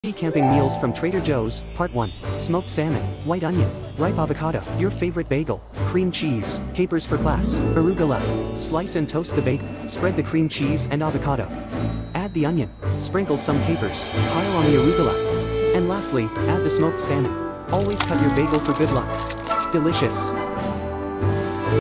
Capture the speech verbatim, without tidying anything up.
Camping meals from Trader Joe's, Part one. Smoked salmon, white onion, ripe avocado, your favorite bagel, cream cheese, capers for class, arugula. Slice and toast the bacon, spread the cream cheese and avocado. Add the onion, sprinkle some capers, pile on the arugula. And lastly, add the smoked salmon. Always cut your bagel for good luck. Delicious.